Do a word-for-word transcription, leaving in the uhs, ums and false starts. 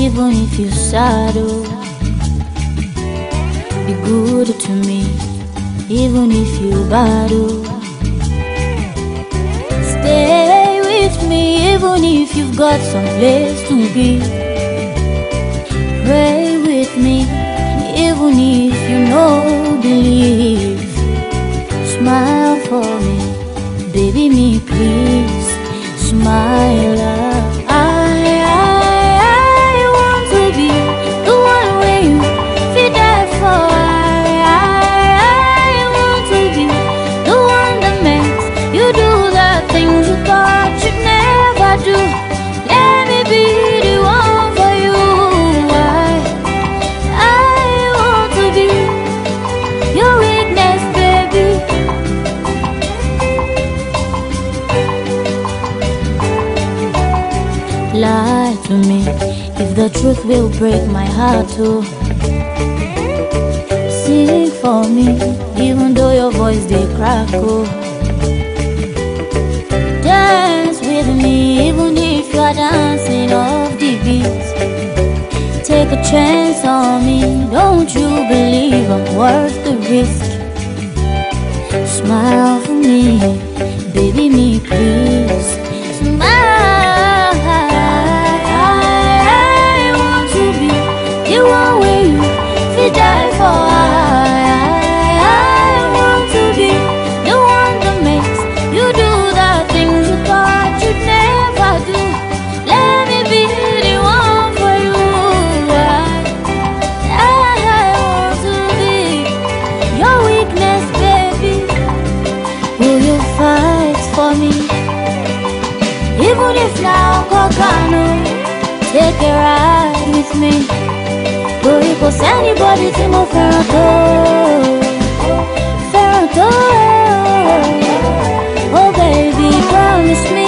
even if you sad, oh. Be good to me, even if you bad, oh. Stay with me, even if you've got some place to be. Pray with me, even if you know believe. Smile for me, baby me please. Smile up. I, I, I want to be the one where you feel there for. I, I, I want to be the one that makes you do the things you thought you'd never do. Let me be the one for you. I, I want to be your weakness, baby. Lie to me if the truth will break my heart too. Sing for me even though your voice they crack, oh. Dance with me even if you're dancing off the beat. Take a chance on me, don't you believe I'm worth the risk? Smile for me, baby me please. Smile. Die for. I, I want to be the one that makes you do the things you thought you'd never do. Let me be the one for you. I, I want to be your weakness, baby. Will you fight for me? Even if now Kokano, take a ride with me. Boy, cause anybody to my Ferranto, Ferranto. Oh baby, promise me